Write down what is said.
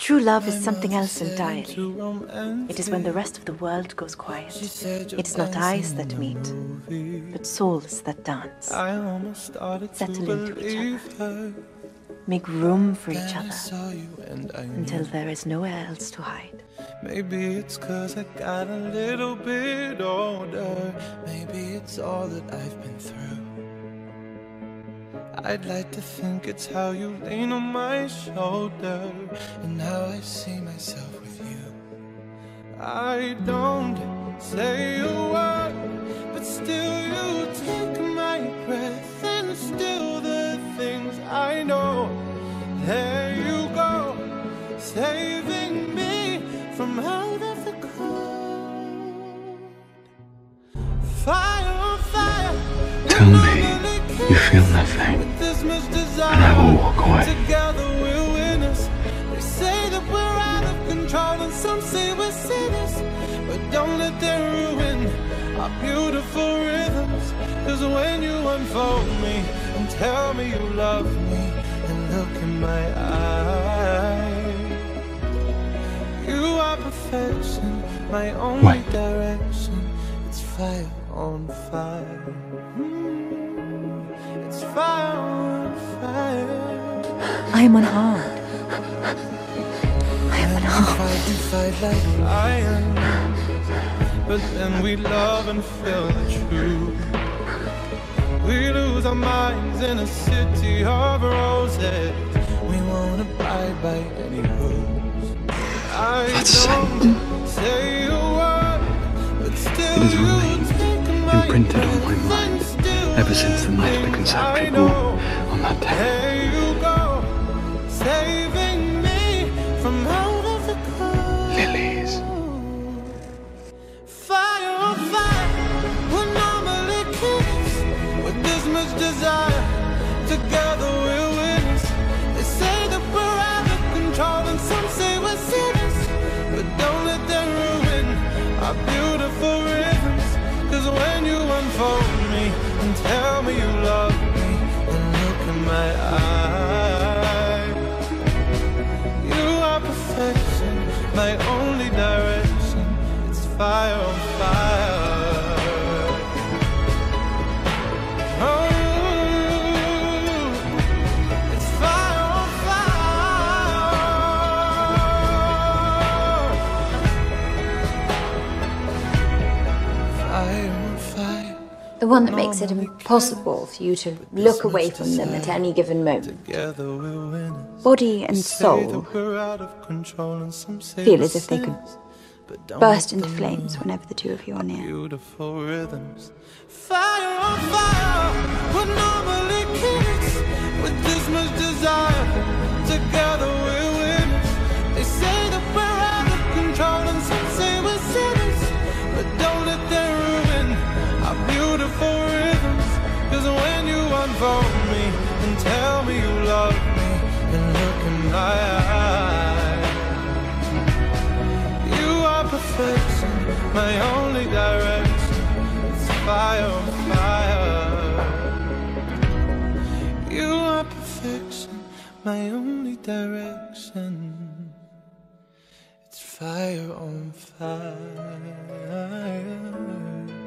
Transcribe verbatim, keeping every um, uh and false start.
True love is something else entirely. It is when the rest of the world goes quiet. It is not eyes that meet, but souls that dance. Settle into each other. Make room for each other until there is nowhere else to hide. Maybe it's 'cause I got a little bit older. Maybe it's all that I've been through. I'd like to think it's how you lean on my shoulder and how I see myself with you. I don't say a word, but still you take my breath and still the things I know. There you go, saving me from out of the cold. Fire on fire. Tell me you feel nothing, and I will walk away. Together we're winners. They say that we're out of control, and some say we're sinners. But don't let them ruin our beautiful rhythms. 'Cause when you unfold me and tell me you love me and look in my eyes, you are perfection, my only Wait. direction. It's fire on fire. Mm, it's fire on fire. I am unharmed. I am unharmed. We fight like lions, but then we love and feel the truth. We lose our minds in a city of roses. We won't abide by any rules. I That's don't Satan. say a word, but still It has you remained take my imprinted on my breath mind and still ever since the night of the conceptual ball on that day. There you go, saving me from out of the cold. Lilies. Fire on fire, we're normally kids with this much desire. Together we're winners. They say that we're out of control, and some say we're sinners. But don't let them ruin our beautiful rhythms. 'Cause when you unfold me and tell me you love me and look in my eyes, you are perfection, my only direction. It's fire on fire. Oh, it's fire on fire. Fire on fire. The one that makes it impossible for you to look away from them at any given moment. Together we're winners. Body and Say soul that we're out of control, and some say feel we're as if they could sinners. But don't burst let into them flames ruin whenever the two of you are near. beautiful rhythms. Fire on fire, we're normally kids with this much desire. Together we're winners. They say that we're out of control, and some say we're sinners. But don't let them ruin our beautiful rhythms. 'Cause when you unfold me and tell me you love me and look in my eyes, you are perfection, my only direction. It's fire on fire. You are perfection, my only direction. It's fire on fire.